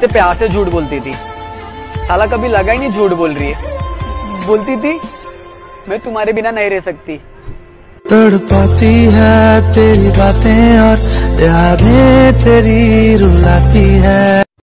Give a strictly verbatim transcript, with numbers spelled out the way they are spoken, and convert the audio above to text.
मुझसे प्यार से झूठ बोलती थी, साला कभी लगा ही नहीं झूठ बोल रही है। बोलती थी मैं तुम्हारे बिना नहीं रह सकती। तड़पाती है तेरी बातें और यादें तेरी रुलाती है।